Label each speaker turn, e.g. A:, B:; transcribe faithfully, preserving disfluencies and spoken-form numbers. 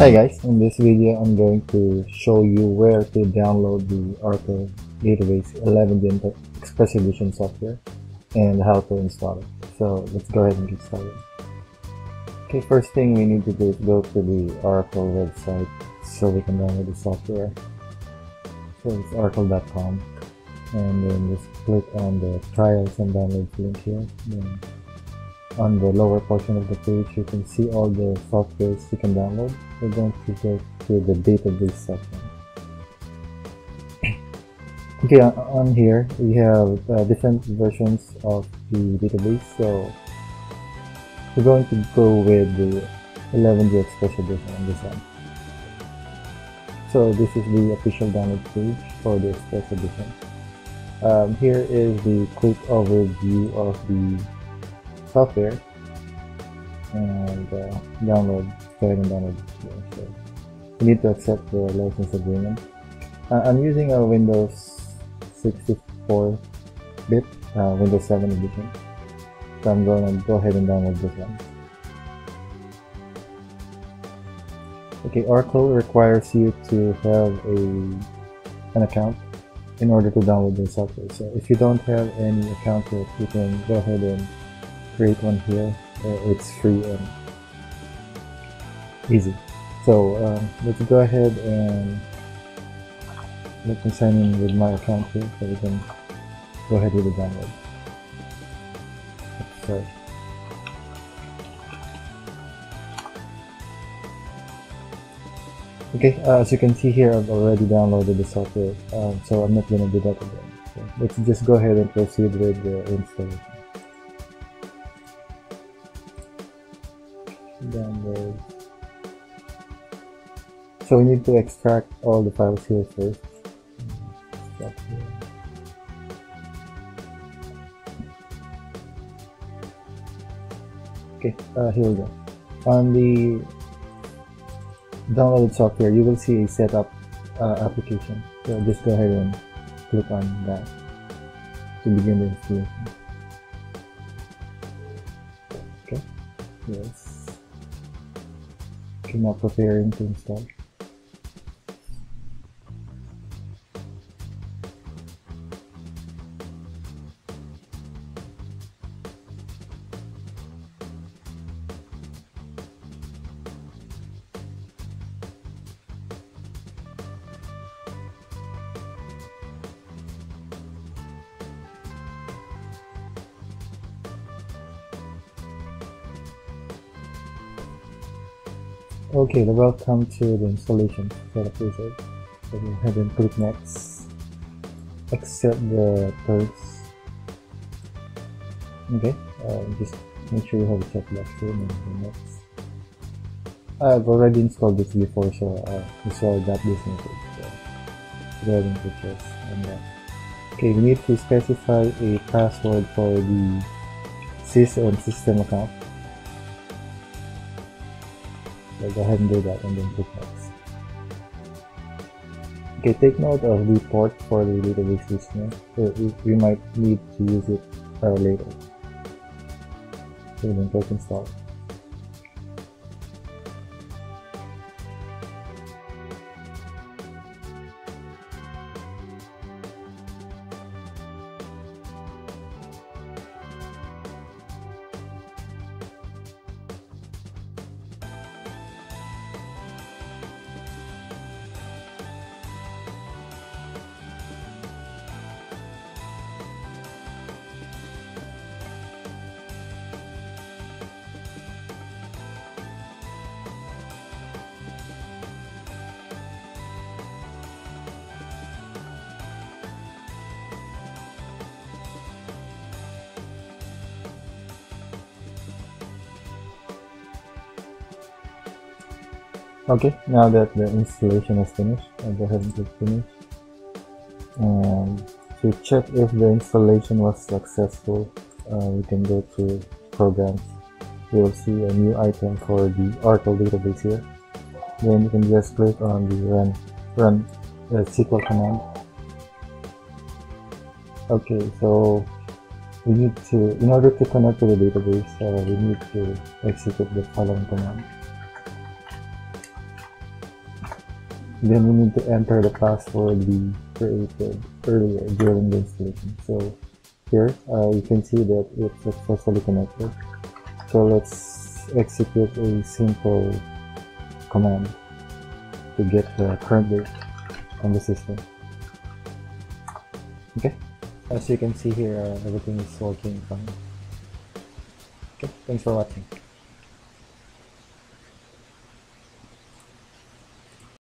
A: Hi guys, in this video I'm going to show you where to download the Oracle Database eleven Gen Express Edition software and how to install it. So let's go ahead and get started. Okay, first thing we need to do is go to the Oracle website so we can download the software. So it's oracle dot com, and then just click on the trials and downloads link here. Then on the lower portion of the page you can see all the softwares you can download. We're going to go to the database section. Okay, on, on here we have uh, different versions of the database, so we're going to go with the eleven Gen Express Edition on this one. So this is the official download page for the Express Edition. Um, here is the quick overview of the software, and uh, download, go ahead and download it here. So you need to accept the license agreement. Uh, I'm using a Windows sixty-four bit, uh, Windows seven edition, so I'm going to go ahead and download this one. Okay, Oracle requires you to have a an account in order to download the software. So if you don't have any account yet, you can go ahead and create one here. Uh, it's free and easy. So um, let's go ahead and let me sign in with my account here so we can go ahead with the download. Let's start. Okay, uh, as you can see here, I've already downloaded the software, um, so I'm not going to do that again. So let's just go ahead and proceed with the installation. Download. So we need to extract all the files here first. Extract here. Okay, uh, here we go. On the downloaded software, you will see a setup uh, application. So just go ahead and click on that to begin the installation. Okay, yes. Okay, now preparing to install. Okay, welcome to the installation setup wizard. So go ahead and click next. Accept the terms. Okay, uh, just make sure you have a checkbox here and then next. I've already installed this before, so uh, this why I got this message. So go ahead and click yes on that. Okay, we need to specify a password for the sys and system account. So go ahead and do that and then click next. Okay, take note of the port for the database listener. So we, we might need to use it uh, later. So then click install. Okay, now that the installation is finished, I'll go ahead and click finish. And to check if the installation was successful, uh, we can go to programs. You will see a new item for the Oracle database here. Then you can just click on the run run uh, S Q L command. Okay, so we need to, in order to connect to the database, uh, we need to execute the following command. Then we need to enter the password we created earlier during the installation. So here uh, you can see that it's successfully connected. So let's execute a simple command to get the current date on the system. Okay, as you can see here, uh, everything is working fine. Okay, thanks for watching.